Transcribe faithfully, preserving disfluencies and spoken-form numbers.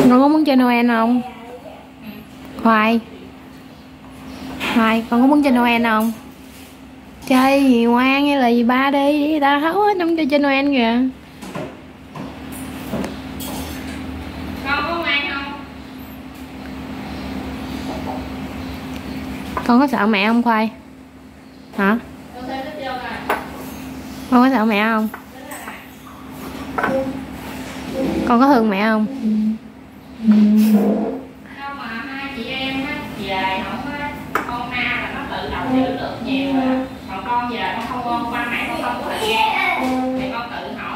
Con có muốn chơi Noel không? Khoai Khoai, con có muốn chơi Noel không? Chơi gì ngoan như là gì ba đi, đi ta hấu hết không cho chơi Noel kìa. Con có ngoan không? Con có sợ mẹ không Khoai? Hả? Con có sợ mẹ không? Con có thương mẹ không? Không mà hai chị em á, về không á, con Na là nó tự động giữ được nhiều rồi. Còn con giờ con không quan mẹ con không có thời gian thì con tự học